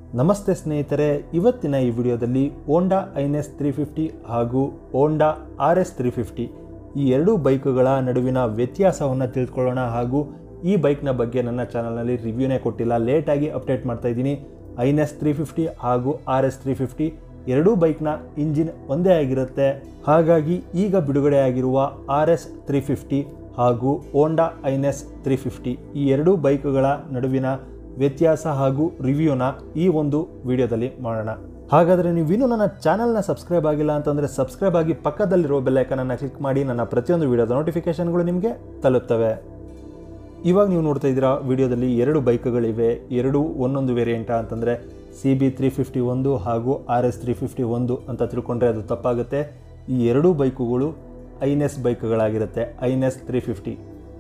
ನಮಸ್ತೆ ಸ್ನೇಹಿತರೆ, ಇವತ್ತಿನ ಈ ವಿಡಿಯೋದಲ್ಲಿ ಹೋಂಡಾ ಐನೆಸ್ 350 ಹಾಗೂ ಹೋಂಡಾ RS 350 ಈ ಎರಡೂ ಬೈಕುಗಳ ನಡುವಿನ ವ್ಯತ್ಯಾಸವನ್ನು ತಿಳ್ಕೊಳ್ಳೋಣ. ಹಾಗೂ ಈ ಬೈಕ್ನ ಬಗ್ಗೆ ನನ್ನ ಚಾನಲ್ನಲ್ಲಿ ರಿವ್ಯೂನೇ ಕೊಟ್ಟಿಲ್ಲ, ಲೇಟಾಗಿ ಅಪ್ಡೇಟ್ ಮಾಡ್ತಾ ಇದ್ದೀನಿ. ಐನೆಸ್ 350 ಹಾಗೂ RS 350 ಎರಡೂ ಬೈಕ್ನ ಇಂಜಿನ್ ಒಂದೇ ಆಗಿರುತ್ತೆ. ಹಾಗಾಗಿ ಈಗ ಬಿಡುಗಡೆ ಆಗಿರುವ RS 350 ಹಾಗೂ ಹೋಂಡಾ ಐನೆಸ್ 350 ಈ ಎರಡೂ ಬೈಕುಗಳ ನಡುವಿನ ವ್ಯತ್ಯಾಸ ಹಾಗೂ ರಿವ್ಯೂನ ಈ ಒಂದು ವಿಡಿಯೋದಲ್ಲಿ ಮಾಡೋಣ. ಹಾಗಾದರೆ ನೀವು ಇನ್ನೂ ನನ್ನ ಚಾನಲ್ನ ಸಬ್ಸ್ಕ್ರೈಬ್ ಆಗಿಲ್ಲ ಅಂತಂದರೆ ಸಬ್ಸ್ಕ್ರೈಬ್ ಆಗಿ ಪಕ್ಕದಲ್ಲಿರೋ ಬೆಲ್ ಐಕಾನನ್ನು ಕ್ಲಿಕ್ ಮಾಡಿ. ನನ್ನ ಪ್ರತಿಯೊಂದು ವಿಡಿಯೋದ ನೋಟಿಫಿಕೇಷನ್ಗಳು ನಿಮಗೆ ತಲುಪ್ತವೆ. ಇವಾಗ ನೀವು ನೋಡ್ತಾ ಇದ್ದೀರಾ ವಿಡಿಯೋದಲ್ಲಿ ಎರಡು ಬೈಕ್ಗಳಿವೆ, ಎರಡು ಒಂದೊಂದು ವೇರಿಯಂಟ ಅಂತಂದರೆ CB 350 ಒಂದು ಹಾಗೂ RS 350 ಒಂದು ಅಂತ ತಿಳ್ಕೊಂಡ್ರೆ ಅದು ತಪ್ಪಾಗುತ್ತೆ. ಈ ಎರಡೂ ಬೈಕುಗಳು ಐನೆಸ್ ಬೈಕ್ಗಳಾಗಿರುತ್ತೆ. ಐನೆಸ್ 350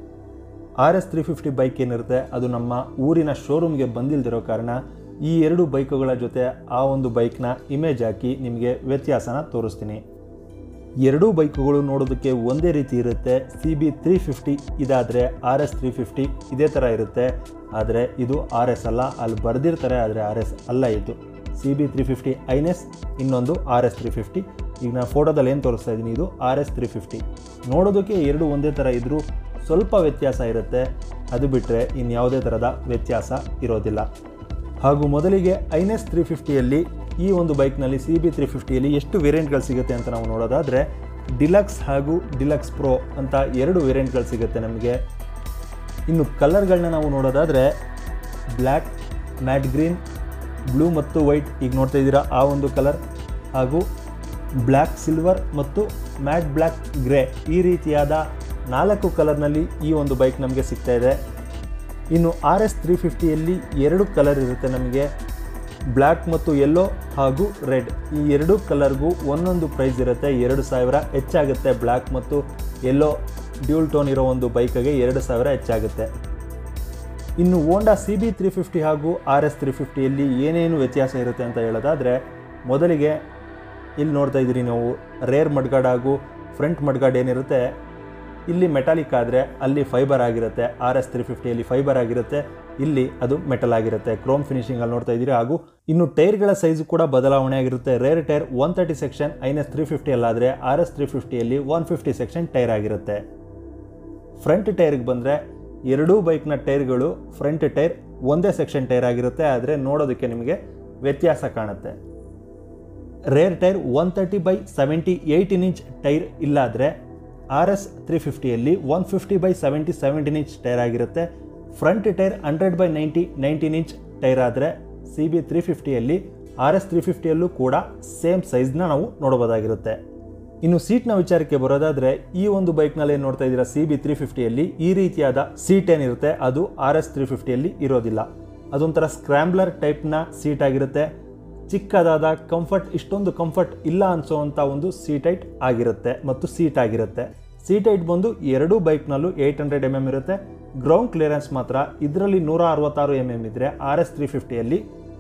RS 350 ಬೈಕ್ ಏನಿರುತ್ತೆ ಅದು ನಮ್ಮ ಊರಿನ ಶೋರೂಮ್ಗೆ ಬಂದಿಲ್ದಿರೋ ಕಾರಣ ಈ ಎರಡು ಬೈಕುಗಳ ಜೊತೆ ಆ ಒಂದು ಬೈಕ್ನ ಇಮೇಜ್ ಹಾಕಿ ನಿಮಗೆ ವ್ಯತ್ಯಾಸನ ತೋರಿಸ್ತೀನಿ. ಎರಡೂ ಬೈಕುಗಳು ನೋಡೋದಕ್ಕೆ ಒಂದೇ ರೀತಿ ಇರುತ್ತೆ. CB 350 ಇದಾದರೆ RS 350 ಇದೇ ಥರ ಇರುತ್ತೆ. ಆದರೆ ಇದು RS ಅಲ್ಲ, ಅಲ್ಲಿ ಬರೆದಿರ್ತಾರೆ ಆದರೆ RS ಅಲ್ಲ. ಇದು CB 350 ಐನೆಸ್, ಇನ್ನೊಂದು RS 350. ಈಗ ನಾನು ಫೋಟೋದಲ್ಲಿ ಏನು ತೋರಿಸ್ತಾ ಇದ್ದೀನಿ ಇದು RS 350. ನೋಡೋದಕ್ಕೆ ಎರಡು ಒಂದೇ ಥರ ಇದ್ದರೂ ಸ್ವಲ್ಪ ವ್ಯತ್ಯಾಸ ಇರುತ್ತೆ, ಅದು ಬಿಟ್ಟರೆ ಇನ್ಯಾವುದೇ ಥರದ ವ್ಯತ್ಯಾಸ ಇರೋದಿಲ್ಲ. ಹಾಗೂ ಮೊದಲಿಗೆ ಐನೆಸ್ 350ಯಲ್ಲಿ ಈ ಒಂದು ಬೈಕ್ನಲ್ಲಿ CB 350ಯಲ್ಲಿ ಎಷ್ಟು ವೇರಿಯಂಟ್ಗಳು ಸಿಗುತ್ತೆ ಅಂತ ನಾವು ನೋಡೋದಾದರೆ ಡಿಲಕ್ಸ್ ಹಾಗೂ ಡಿಲಕ್ಸ್ ಪ್ರೋ ಅಂತ ಎರಡು ವೇರಿಯಂಟ್ಗಳು ಸಿಗುತ್ತೆ ನಮಗೆ. ಇನ್ನು ಕಲರ್ಗಳನ್ನ ನಾವು ನೋಡೋದಾದರೆ ಬ್ಲ್ಯಾಕ್, ಮ್ಯಾಟ್ ಗ್ರೀನ್, ಬ್ಲೂ ಮತ್ತು ವೈಟ್, ಈಗ ನೋಡ್ತಾ ಇದ್ದೀರಾ ಆ ಒಂದು ಕಲರ್, ಹಾಗೂ ಬ್ಲ್ಯಾಕ್ ಸಿಲ್ವರ್ ಮತ್ತು ಮ್ಯಾಟ್ ಬ್ಲ್ಯಾಕ್ ಗ್ರೇ, ಈ ರೀತಿಯಾದ 4 ಕಲರ್ನಲ್ಲಿ ಈ ಒಂದು ಬೈಕ್ ನಮಗೆ ಸಿಗ್ತಾ ಇದೆ. ಇನ್ನು RS 350ಯಲ್ಲಿ ಎರಡು ಕಲರ್ ಇರುತ್ತೆ ನಮಗೆ, ಬ್ಲ್ಯಾಕ್ ಮತ್ತು ಯೆಲ್ಲೋ ಹಾಗೂ ರೆಡ್. ಈ ಎರಡೂ ಕಲರ್ಗೂ ಒಂದೊಂದು ಪ್ರೈಸ್ ಇರುತ್ತೆ, 2000 ಹೆಚ್ಚಾಗುತ್ತೆ. ಬ್ಲ್ಯಾಕ್ ಮತ್ತು ಯೆಲ್ಲೋ ಡ್ಯೂಲ್ ಟೋನ್ ಇರೋ ಒಂದು ಬೈಕಿಗೆ 2000 ಹೆಚ್ಚಾಗುತ್ತೆ. ಇನ್ನು ಹೋಂಡಾ CB 350 ಹಾಗೂ RS 350ಯಲ್ಲಿ ಏನೇನು ವ್ಯತ್ಯಾಸ ಇರುತ್ತೆ ಅಂತ ಹೇಳೋದಾದರೆ ಮೊದಲಿಗೆ ಇಲ್ಲಿ ನೋಡ್ತಾ ಇದ್ದೀರಿ ನಾವು ರೇರ್ ಮಡ್ಗಾರ್ಡ್ ಹಾಗೂ ಫ್ರಂಟ್ ಮಡ್ಗಾರ್ಡ್ ಏನಿರುತ್ತೆ ಇಲ್ಲಿ ಮೆಟಾಲಿಕ್ ಆದರೆ ಅಲ್ಲಿ ಫೈಬರ್ ಆಗಿರುತ್ತೆ. RS 350ಯಲ್ಲಿ ಫೈಬರ್ ಆಗಿರುತ್ತೆ, ಇಲ್ಲಿ ಅದು ಮೆಟಲ್ ಆಗಿರುತ್ತೆ. ಕ್ರೋಮ್ ಫಿನಿಶಿಂಗಲ್ಲಿ ನೋಡ್ತಾ ಇದ್ದೀರಿ. ಹಾಗೂ ಇನ್ನು ಟೈರ್ಗಳ ಸೈಜು ಕೂಡ ಬದಲಾವಣೆ ಆಗಿರುತ್ತೆ. ರೇರ್ ಟೈರ್ 130 ಸೆಕ್ಷನ್ ಐನೆಸ್ 350ಅಲ್ಲಾದರೆ RS 350ಯಲ್ಲಿ 150 ಸೆಕ್ಷನ್ ಟೈರ್ ಆಗಿರುತ್ತೆ. ಫ್ರಂಟ್ ಟೈರ್ಗೆ ಬಂದರೆ ಎರಡೂ ಬೈಕ್ನ ಟೈರ್ಗಳು ಫ್ರಂಟ್ ಟೈರ್ ಒಂದೇ ಸೆಕ್ಷನ್ ಟೈರ್ ಆಗಿರುತ್ತೆ, ಆದರೆ ನೋಡೋದಕ್ಕೆ ನಿಮಗೆ ವ್ಯತ್ಯಾಸ ಕಾಣುತ್ತೆ. ರೇರ್ ಟೈರ್ 130/70 18 ಇಂಚ್ ಟೈರ್ ಇಲ್ಲಾದರೆ RS 350ಯಲ್ಲಿ 150/70 17 ಇಂಚ್ ಟೈರ್ ಆಗಿರುತ್ತೆ. ಫ್ರಂಟ್ ಟೈರ್ 100/90 19 ಇಂಚ್ ಟೈರ್ ಆದರೆ CB 350ಯಲ್ಲಿ RS 350ಯಲ್ಲೂ ಕೂಡ ಸೇಮ್ ಸೈಜ್ನ ನಾವು ನೋಡಬಹುದಾಗಿರುತ್ತೆ. ಇನ್ನು ಸೀಟ್ನ ವಿಚಾರಕ್ಕೆ ಬರೋದಾದರೆ ಈ ಒಂದು ಬೈಕ್ನಲ್ಲಿ ಏನು ನೋಡ್ತಾ ಇದ್ದೀರಾ CB 350ಯಲ್ಲಿ ಈ ರೀತಿಯಾದ ಸೀಟ್ ಏನಿರುತ್ತೆ ಅದು RS 350ಯಲ್ಲಿ ಇರೋದಿಲ್ಲ. ಅದೊಂಥರ ಸ್ಕ್ರ್ಯಾಂಬ್ಲರ್ ಟೈಪ್ನ ಸೀಟ್ ಆಗಿರುತ್ತೆ. ಚಿಕ್ಕದಾದ ಕಂಫರ್ಟ್, ಇಷ್ಟೊಂದು ಕಂಫರ್ಟ್ ಇಲ್ಲ ಅನಿಸೋವಂಥ ಒಂದು ಸೀಟ್ ಹೈಟ್ ಆಗಿರುತ್ತೆ ಮತ್ತು ಸೀಟ್ ಆಗಿರುತ್ತೆ. ಸೀಟ್ ಹೈಟ್ ಬಂದು ಎರಡೂ ಬೈಕ್ನಲ್ಲೂ 800 mm ಇರುತ್ತೆ. ಗ್ರೌಂಡ್ ಕ್ಲಿಯರೆನ್ಸ್ ಮಾತ್ರ ಇದರಲ್ಲಿ 166 mm ಇದ್ದರೆ RS 350ಯಲ್ಲಿ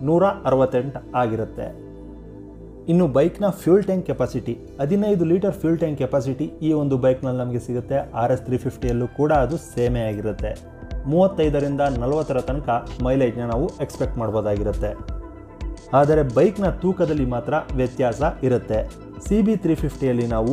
168 ಆಗಿರುತ್ತೆ. ಇನ್ನು ಬೈಕ್ನ fuel tank capacity 15 litre fuel tank capacity ಈ ಒಂದು ಬೈಕ್ನಲ್ಲಿ ನಮಗೆ ಸಿಗುತ್ತೆ. RS 350ಯಲ್ಲೂ ಕೂಡ ಅದು ಸೇಮೇ ಆಗಿರುತ್ತೆ. 35ರಿಂದ 40 ತನಕ ಮೈಲೇಜ್ನ ನಾವು ಎಕ್ಸ್ಪೆಕ್ಟ್ ಮಾಡ್ಬೋದಾಗಿರುತ್ತೆ. ಆದರೆ ಬೈಕ್ನ ತೂಕದಲ್ಲಿ ಮಾತ್ರ ವ್ಯತ್ಯಾಸ ಇರುತ್ತೆ. CB 350ಯಲ್ಲಿ ನಾವು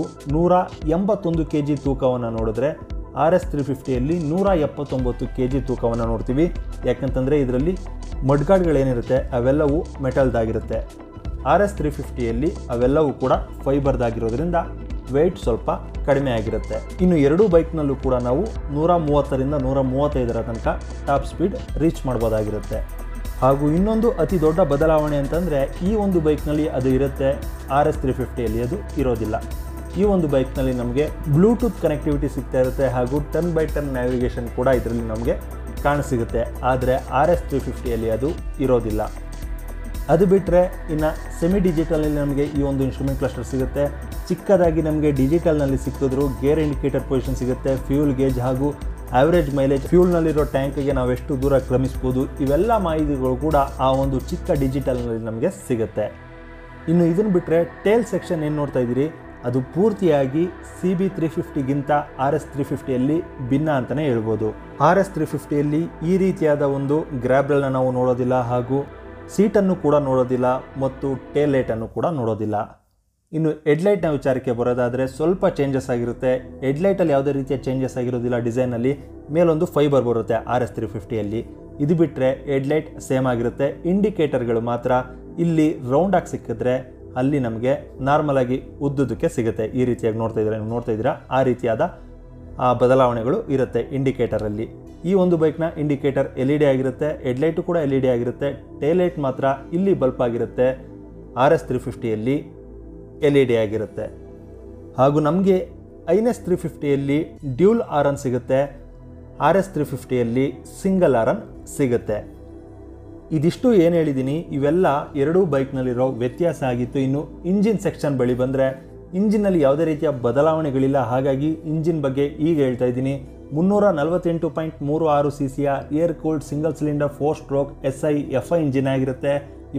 181 kg ತೂಕವನ್ನು ನೋಡಿದ್ರೆ RS 350ಯಲ್ಲಿ 179 kg ತೂಕವನ್ನು ನೋಡ್ತೀವಿ. ಯಾಕಂತಂದರೆ ಇದರಲ್ಲಿ ಮಡ್ಗಾರ್ಡ್ಗಳೇನಿರುತ್ತೆ ಅವೆಲ್ಲವೂ ಮೆಟಲ್ದಾಗಿರುತ್ತೆ. RS 350ಯಲ್ಲಿ ಅವೆಲ್ಲವೂ ಕೂಡ ಫೈಬರ್ದಾಗಿರೋದ್ರಿಂದ ವೆಯ್ಟ್ ಸ್ವಲ್ಪ ಕಡಿಮೆ ಆಗಿರುತ್ತೆ. ಇನ್ನು ಎರಡೂ ಬೈಕ್ನಲ್ಲೂ ಕೂಡ ನಾವು 130ರಿಂದ 135 ತನಕ ಟಾಪ್ ಸ್ಪೀಡ್ ರೀಚ್ ಮಾಡ್ಬೋದಾಗಿರುತ್ತೆ. ಹಾಗೂ ಇನ್ನೊಂದು ಅತಿ ದೊಡ್ಡ ಬದಲಾವಣೆ ಅಂತಂದರೆ ಈ ಒಂದು ಬೈಕ್ನಲ್ಲಿ ಅದು ಇರುತ್ತೆ, RS 350ಯಲ್ಲಿ ಅದು ಇರೋದಿಲ್ಲ. ಈ ಒಂದು ಬೈಕ್ನಲ್ಲಿ ನಮಗೆ ಬ್ಲೂಟೂತ್ ಕನೆಕ್ಟಿವಿಟಿ ಸಿಗ್ತಾ ಇರುತ್ತೆ ಹಾಗೂ ಟರ್ನ್ ಬೈ ಟರ್ನ್ ನ್ಯಾವಿಗೇಷನ್ ಕೂಡ ಇದರಲ್ಲಿ ನಮಗೆ ಕಾಣಸಿಗುತ್ತೆ. ಆದರೆ RS 350ಯಲ್ಲಿ ಅದು ಇರೋದಿಲ್ಲ. ಅದು ಬಿಟ್ಟರೆ ಇನ್ನು ಸೆಮಿ ಡಿಜಿಟಲ್ನಲ್ಲಿ ನಮಗೆ ಈ ಒಂದು ಇನ್ಸ್ಟ್ರೂಮೆಂಟ್ ಕ್ಲಸ್ಟರ್ ಸಿಗುತ್ತೆ. ಚಿಕ್ಕದಾಗಿ ನಮಗೆ ಡಿಜಿಟಲ್ನಲ್ಲಿ ಸಿಕ್ಕಿದ್ರು ಗೇರ್ ಇಂಡಿಕೇಟರ್ ಪೊಸಿಷನ್ ಸಿಗುತ್ತೆ, ಫ್ಯೂಲ್ ಗೇಜ್ ಹಾಗೂ ಆವ್ರೇಜ್ ಮೈಲೇಜ್, ಫ್ಯೂಲ್ನಲ್ಲಿರೋ ಟ್ಯಾಂಕಿಗೆ ನಾವು ಎಷ್ಟು ದೂರ ಕ್ರಮಿಸ್ಬೋದು, ಇವೆಲ್ಲ ಮಾಹಿತಿಗಳು ಕೂಡ ಆ ಒಂದು ಚಿಕ್ಕ ಡಿಜಿಟಲ್ನಲ್ಲಿ ನಮಗೆ ಸಿಗುತ್ತೆ. ಇನ್ನು ಇದನ್ನು ಬಿಟ್ಟರೆ ಟೇಲ್ ಸೆಕ್ಷನ್ ಏನು ನೋಡ್ತಾ ಇದ್ದೀರಿ ಅದು ಪೂರ್ತಿಯಾಗಿ CB 350ಗಿಂತ RS 350ಯಲ್ಲಿ ಭಿನ್ನ ಅಂತಲೇ ಹೇಳ್ಬೋದು. RS 350ಯಲ್ಲಿ ಈ ರೀತಿಯಾದ ಒಂದು ಗ್ರ್ಯಾಬ್ರಲ್ನ ನಾವು ನೋಡೋದಿಲ್ಲ ಹಾಗೂ ಸೀಟನ್ನು ಕೂಡ ನೋಡೋದಿಲ್ಲ ಮತ್ತು ಟೇಲ್ ಲೈಟನ್ನು ಕೂಡ ನೋಡೋದಿಲ್ಲ. ಇನ್ನು ಹೆಡ್ಲೈಟ್ನ ವಿಚಾರಕ್ಕೆ ಬರೋದಾದರೆ ಸ್ವಲ್ಪ ಚೇಂಜಸ್ ಆಗಿರುತ್ತೆ. ಹೆಡ್ಲೈಟಲ್ಲಿ ಯಾವುದೇ ರೀತಿಯ ಚೇಂಜಸ್ ಆಗಿರೋದಿಲ್ಲ. ಡಿಸೈನಲ್ಲಿ ಮೇಲೊಂದು ಫೈಬರ್ ಬರುತ್ತೆ RS350ಯಲ್ಲಿ. ಇದು ಬಿಟ್ಟರೆ ಹೆಡ್ಲೈಟ್ ಸೇಮ್ ಆಗಿರುತ್ತೆ. ಇಂಡಿಕೇಟರ್ಗಳು ಮಾತ್ರ ಇಲ್ಲಿ ರೌಂಡಾಗಿ ಸಿಕ್ಕಿದ್ರೆ ಅಲ್ಲಿ ನಮಗೆ ನಾರ್ಮಲಾಗಿ ಉದ್ದುದಕ್ಕೆ ಸಿಗುತ್ತೆ. ಈ ರೀತಿಯಾಗಿ ನೋಡ್ತಾ ಇದ್ದೀರಾ ಆ ರೀತಿಯಾದ ಬದಲಾವಣೆಗಳು ಇರುತ್ತೆ ಇಂಡಿಕೇಟರಲ್ಲಿ. ಈ ಒಂದು ಬೈಕ್ನ ಇಂಡಿಕೇಟರ್ LED ಆಗಿರುತ್ತೆ, ಹೆಡ್ಲೈಟು ಕೂಡ LED ಆಗಿರುತ್ತೆ. ಟೇಲೈಟ್ ಮಾತ್ರ ಇಲ್ಲಿ ಬಲ್ಪ್ ಆಗಿರುತ್ತೆ. RS350ಯಲ್ಲಿ LED ಆಗಿರುತ್ತೆ. ಹಾಗೂ ನಮಗೆ INS350ಯಲ್ಲಿ ಡ್ಯೂಲ್ ಆರನ್ ಸಿಗುತ್ತೆ, RS350ಯಲ್ಲಿ ಸಿಂಗಲ್ ಆರನ್ ಸಿಗುತ್ತೆ. ಇದಿಷ್ಟು ಏನು ಹೇಳಿದ್ದೀನಿ ಇವೆಲ್ಲ ಎರಡೂ ಬೈಕ್ನಲ್ಲಿರೋ ವ್ಯತ್ಯಾಸ ಆಗಿತ್ತು. ಇನ್ನು ಇಂಜಿನ್ ಸೆಕ್ಷನ್ ಬಳಿ ಬಂದರೆ ಇಂಜಿನ್ನಲ್ಲಿ ಯಾವುದೇ ರೀತಿಯ ಬದಲಾವಣೆಗಳಿಲ್ಲ. ಹಾಗಾಗಿ ಇಂಜಿನ್ ಬಗ್ಗೆ ಈಗ ಹೇಳ್ತಾ ಇದ್ದೀನಿ. 348.36 cc air cooled single cylinder 4 stroke SI FI engine ಆಗಿರುತ್ತೆ.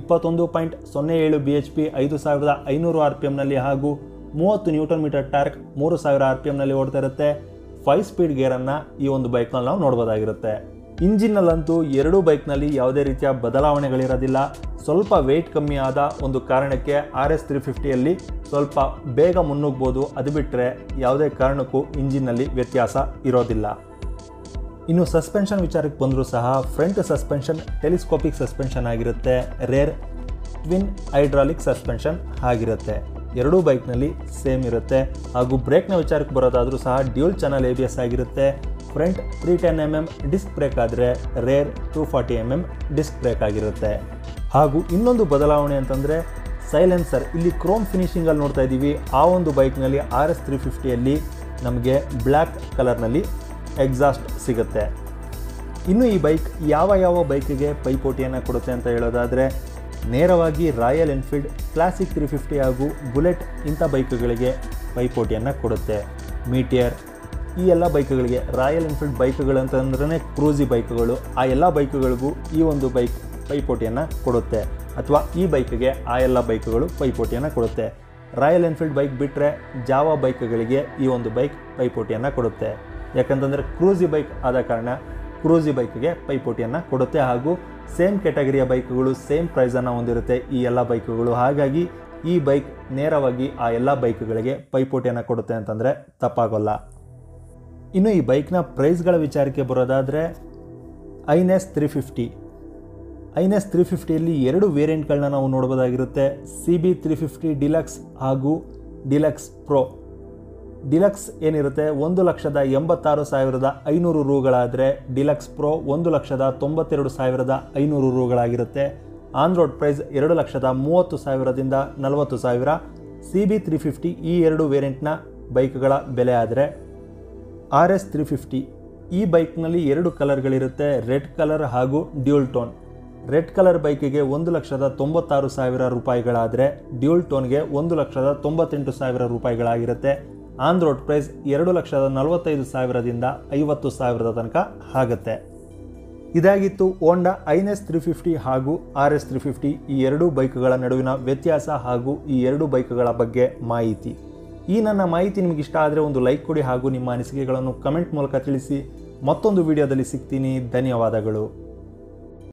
21.07 bhp 5500 RPMನಲ್ಲಿ ಹಾಗೂ 30 Nm ಟಾರ್ಕ್ 3000 RPMನಲ್ಲಿ ಓಡ್ತಾ ಇರುತ್ತೆ. 5 ಸ್ಪೀಡ್ ಗೇರನ್ನು ಈ ಒಂದು ಬೈಕ್ನಲ್ಲಿ ನಾವು ನೋಡ್ಬೋದಾಗಿರುತ್ತೆ. ಇಂಜಿನ್ನಲ್ಲಂತೂ ಎರಡೂ ಬೈಕ್ನಲ್ಲಿ ಯಾವುದೇ ರೀತಿಯ ಬದಲಾವಣೆಗಳಿರೋದಿಲ್ಲ. ಸ್ವಲ್ಪ ವೆಯ್ಟ್ ಕಮ್ಮಿ ಆದ ಒಂದು ಕಾರಣಕ್ಕೆ RS350ಯಲ್ಲಿ ಸ್ವಲ್ಪ ಬೇಗ ಮುನ್ನುಗ್ಬೋದು. ಅದು ಬಿಟ್ಟರೆ ಯಾವುದೇ ಕಾರಣಕ್ಕೂ ಇಂಜಿನ್ನಲ್ಲಿ ವ್ಯತ್ಯಾಸ ಇರೋದಿಲ್ಲ. ಇನ್ನು ಸಸ್ಪೆನ್ಷನ್ ವಿಚಾರಕ್ಕೆ ಬಂದರೂ ಸಹ ಫ್ರಂಟ್ ಸಸ್ಪೆನ್ಷನ್ ಟೆಲಿಸ್ಕೋಪಿಕ್ ಸಸ್ಪೆನ್ಷನ್ ಆಗಿರುತ್ತೆ. ರೇರ್ ಟ್ವಿನ್ ಹೈಡ್ರಾಲಿಕ್ ಸಸ್ಪೆನ್ಷನ್ ಆಗಿರುತ್ತೆ. ಎರಡೂ ಬೈಕ್ನಲ್ಲಿ ಸೇಮ್ ಇರುತ್ತೆ. ಹಾಗೂ ಬ್ರೇಕ್ನ ವಿಚಾರಕ್ಕೆ ಬರೋದಾದರೂ ಸಹ ಡ್ಯೂಲ್ ಚಾನಲ್ ABS ಆಗಿರುತ್ತೆ. ಫ್ರಂಟ್ 310mm ಡಿಸ್ಕ್ ಬ್ರೇಕ್ ಆದರೆ ರೇರ್ 240mm ಡಿಸ್ಕ್ ಬ್ರೇಕ್ ಆಗಿರುತ್ತೆ. ಹಾಗೂ ಇನ್ನೊಂದು ಬದಲಾವಣೆ ಅಂತಂದರೆ ಸೈಲೆನ್ಸರ್. ಇಲ್ಲಿ ಕ್ರೋಮ್ ಫಿನಿಶಿಂಗಲ್ಲಿ ನೋಡ್ತಾ ಇದ್ದೀವಿ. ಆ ಒಂದು ಬೈಕ್ನಲ್ಲಿ RS350ಯಲ್ಲಿ ನಮಗೆ ಬ್ಲ್ಯಾಕ್ ಕಲರ್ನಲ್ಲಿ ಎಕ್ಸಾಸ್ಟ್ ಸಿಗುತ್ತೆ. ಇನ್ನು ಈ ಬೈಕ್ ಯಾವ ಬೈಕಿಗೆ ಪೈಪೋಟಿಯನ್ನು ಕೊಡುತ್ತೆ ಅಂತ ಹೇಳೋದಾದರೆ ನೇರವಾಗಿ ರಾಯಲ್ ಎನ್ಫೀಲ್ಡ್ ಕ್ಲಾಸಿಕ್ 350 ಹಾಗೂ ಬುಲೆಟ್ ಇಂಥ ಬೈಕ್ಗಳಿಗೆ ಪೈಪೋಟಿಯನ್ನು ಕೊಡುತ್ತೆ. ಮೀಟಿಯರ್ ಈ ಎಲ್ಲ ಬೈಕ್ಗಳಿಗೆ ರಾಯಲ್ ಎನ್ಫೀಲ್ಡ್ ಬೈಕ್ಗಳು ಅಂತಂದ್ರೆ ಕ್ರೂಸಿ ಬೈಕ್ಗಳು. ಆ ಎಲ್ಲ ಬೈಕ್ಗಳಿಗೂ ಈ ಒಂದು ಬೈಕ್ ಪೈಪೋಟಿಯನ್ನು ಕೊಡುತ್ತೆ. ಅಥವಾ ಈ ಬೈಕ್ಗೆ ಆ ಎಲ್ಲ ಬೈಕ್ಗಳು ಪೈಪೋಟಿಯನ್ನು ಕೊಡುತ್ತೆ. ರಾಯಲ್ ಎನ್ಫೀಲ್ಡ್ ಬೈಕ್ ಬಿಟ್ಟರೆ ಜಾವಾ ಬೈಕ್ಗಳಿಗೆ ಈ ಒಂದು ಬೈಕ್ ಪೈಪೋಟಿಯನ್ನು ಕೊಡುತ್ತೆ. ಯಾಕಂತಂದರೆ ಕ್ರೂಸಿ ಬೈಕ್ ಆದ ಕಾರಣ ಕ್ರೂಸಿ ಬೈಕ್ಗೆ ಪೈಪೋಟಿಯನ್ನು ಕೊಡುತ್ತೆ. ಹಾಗೂ ಸೇಮ್ ಕ್ಯಾಟಗರಿಯ ಬೈಕ್ಗಳು ಸೇಮ್ ಪ್ರೈಸನ್ನು ಹೊಂದಿರುತ್ತೆ ಈ ಎಲ್ಲ ಬೈಕ್ಗಳು. ಹಾಗಾಗಿ ಈ ಬೈಕ್ ನೇರವಾಗಿ ಆ ಎಲ್ಲ ಬೈಕ್ಗಳಿಗೆ ಪೈಪೋಟಿಯನ್ನು ಕೊಡುತ್ತೆ ಅಂತಂದರೆ ತಪ್ಪಾಗೋಲ್ಲ. ಇನ್ನು ಈ ಬೈಕ್ನ ಪ್ರೈಸ್ಗಳ ವಿಚಾರಕ್ಕೆ ಬರೋದಾದರೆ INS350ಯಲ್ಲಿ ಎರಡು ವೇರಿಯಂಟ್ಗಳನ್ನ ನಾವು ನೋಡ್ಬೋದಾಗಿರುತ್ತೆ. CB350 ಡಿಲಕ್ಸ್ ಹಾಗೂ ಡಿಲಕ್ಸ್ ಪ್ರೋ. ಡಿಲಕ್ಸ್ ಏನಿರುತ್ತೆ 1,86,500 ರೂಗಳಾದರೆ ಡಿಲಕ್ಸ್ ಪ್ರೋ 1,92,500 ರೂಗಳಾಗಿರುತ್ತೆ. ಆನ್ ರೋಡ್ ಪ್ರೈಸ್ 2,30,000ದಿಂದ 40,000. CB350 ಈ ಎರಡು ವೇರಿಯಂಟ್ನ ಬೈಕ್ಗಳ ಬೆಲೆ ಆದರೆ RS350 ಈ ಬೈಕ್ನಲ್ಲಿ ಎರಡು ಕಲರ್ಗಳಿರುತ್ತೆ, ರೆಡ್ ಕಲರ್ ಹಾಗೂ ಡ್ಯೂಲ್ ಟೋನ್. ರೆಡ್ ಕಲರ್ ಬೈಕಿಗೆ 1,96,000 ರೂಪಾಯಿಗಳಾದರೆ ಡ್ಯೂಲ್ ಟೋನ್ಗೆ 1,98,000 ರೂಪಾಯಿಗಳಾಗಿರುತ್ತೆ. ಆನ್ ರೋಡ್ ಪ್ರೈಸ್ 2,45,000ದಿಂದ 50,000 ತನಕ ಆಗುತ್ತೆ. ಇದಾಗಿತ್ತು ಹೋಂಡಾ INS350 ಹಾಗೂ RS350 ಈ ಎರಡೂ ಬೈಕ್ಗಳ ನಡುವಿನ ವ್ಯತ್ಯಾಸ ಹಾಗೂ ಈ ಎರಡು ಬೈಕ್ಗಳ ಬಗ್ಗೆ ಮಾಹಿತಿ. ಈ ನನ್ನ ಮಾಹಿತಿ ನಿಮಗೆ ಇಷ್ಟ ಆದರೆ ಒಂದು ಲೈಕ್ ಕೊಡಿ ಹಾಗೂ ನಿಮ್ಮ ಅನಿಸಿಕೆಗಳನ್ನು ಕಮೆಂಟ್ ಮೂಲಕ ತಿಳಿಸಿ. ಮತ್ತೊಂದು ವಿಡಿಯೋದಲ್ಲಿ ಸಿಗ್ತೀನಿ. ಧನ್ಯವಾದಗಳು.